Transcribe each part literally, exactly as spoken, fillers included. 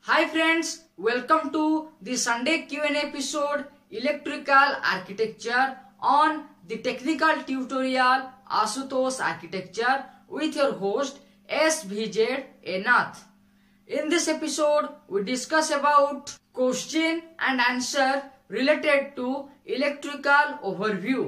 Hi friends, welcome to the Sunday Q and A episode Electrical Architecture on the technical tutorial Ashutosh Architecture with your host S V Z Nath. In this episode, we discuss about question and answer related to electrical overview.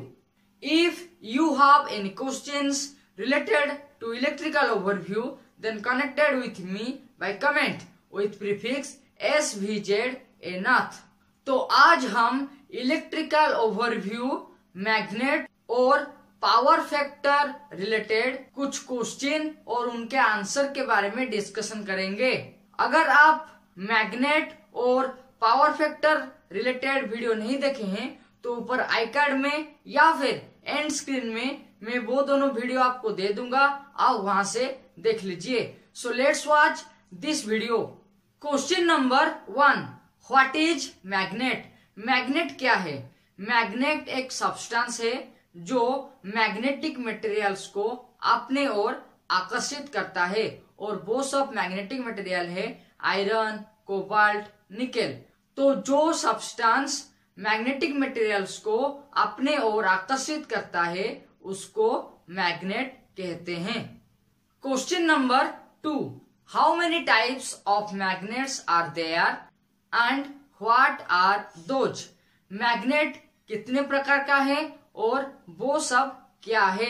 If you have any questions related to electrical overview, then connected with me by comment with prefix S V Z Nath. तो आज हम electrical overview, magnet और power factor related कुछ question और उनके answer के बारे में डिस्कशन करेंगे। अगर आप मैग्नेट और पावर फैक्टर रिलेटेड वीडियो नहीं देखे हैं तो ऊपर आई कार्ड में या फिर एंड स्क्रीन में मैं वो दोनों वीडियो आपको दे दूंगा, आप वहां से देख लीजिए। So let's watch this video. Question number one, what is magnet? Magnet क्या है? मैग्नेट एक सब्सटेंस है जो मैग्नेटिक मटेरियल्स को अपने ओर आकर्षित करता है, और वो सब मैग्नेटिक मटेरियल है आयरन, कोबाल्ट, निकेल। तो जो सब्सटेंस मैग्नेटिक मटेरियल्स को अपने ओर आकर्षित करता है उसको मैग्नेट कहते हैं। Question number two, how many types of magnets are there and what are those? Magnet कितने प्रकार का है और वो सब क्या है?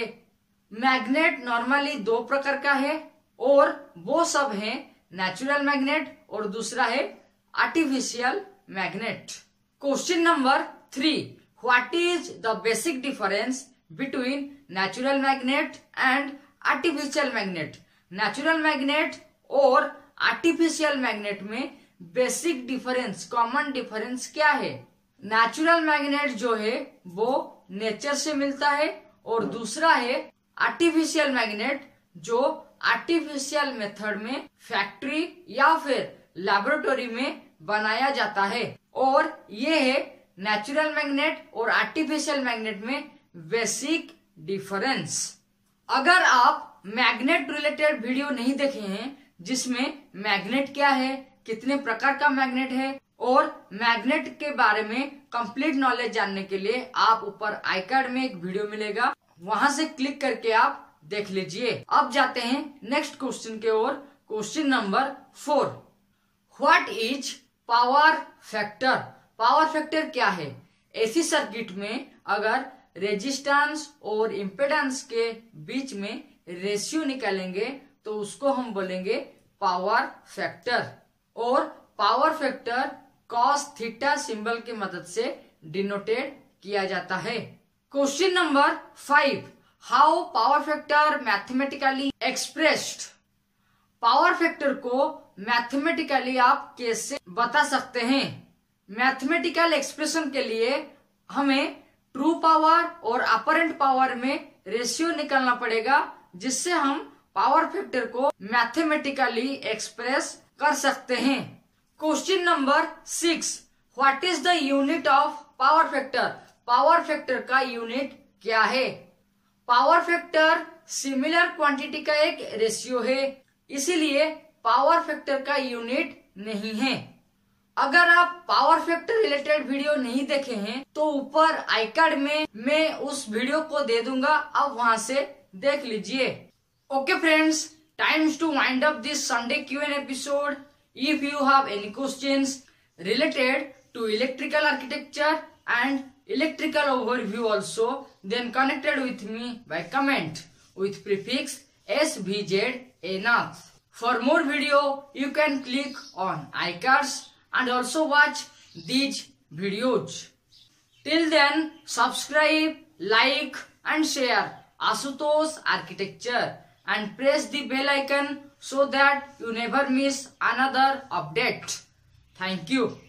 मैग्नेट नॉर्मली दो प्रकार का है और वो सब है नेचुरल मैग्नेट और दूसरा है artificial magnet. Question number three, what is the basic difference between natural magnet and artificial magnet? Natural magnet और आर्टिफिशियल मैग्नेट में बेसिक डिफरेंस, कॉमन डिफरेंस क्या है? नेचुरल मैग्नेट जो है वो नेचर से मिलता है और दूसरा है आर्टिफिशियल मैग्नेट जो आर्टिफिशियल मेथड में फैक्ट्री या फिर लैबोरेटरी में बनाया जाता है। और ये है नेचुरल मैग्नेट और आर्टिफिशियल मैग्नेट में बेसिक डिफरेंस। अगर आप मैग्नेट रिलेटेड वीडियो नहीं देखे हैं जिसमें मैग्नेट क्या है, कितने प्रकार का मैग्नेट है और मैग्नेट के बारे में कंप्लीट नॉलेज जानने के लिए आप ऊपर आई कार्ड में एक वीडियो मिलेगा, वहां से क्लिक करके आप देख लीजिए। अब जाते हैं नेक्स्ट क्वेश्चन के ओर। Question number four, what is power factor? Power factor क्या है? एसी सर्किट में अगर रेजिस्टेंस और इम्पेडेंस के बीच में रेशियो निकालेंगे तो उसको हम बोलेंगे पावर फैक्टर, और power factor cos theta symbol की मदद से डिनोटेड किया जाता है। Question number five, how power factor mathematically expressed? Power factor को मैथमेटिकली आप कैसे बता सकते हैं? मैथमेटिकल एक्सप्रेशन के लिए हमें ट्रू पावर और अपरेंट पावर में रेशियो निकालना पड़ेगा, जिससे हम पावर फैक्टर को मैथमेटिकली एक्सप्रेस कर सकते हैं। Question number six, what is the unit of power factor? Power factor का यूनिट क्या है? पावर फैक्टर सिमिलर क्वांटिटी का एक रेशियो है, इसीलिए पावर फैक्टर का यूनिट नहीं है। अगर आप पावर फैक्टर रिलेटेड वीडियो नहीं देखे हैं तो ऊपर आई कार्ड में मैं उस वीडियो को दे दूंगा, आप वहां से देख लीजिए। Okay friends, times to wind up this Sunday Q and episode. If you have any questions related to electrical architecture and electrical overview also, then connected with me by comment with prefix S V Z Nath. For more video, you can click on iCards and also watch these videos. Till then, subscribe, like and share Ashutosh Architecture and press the bell icon so that you never miss another update. Thank you.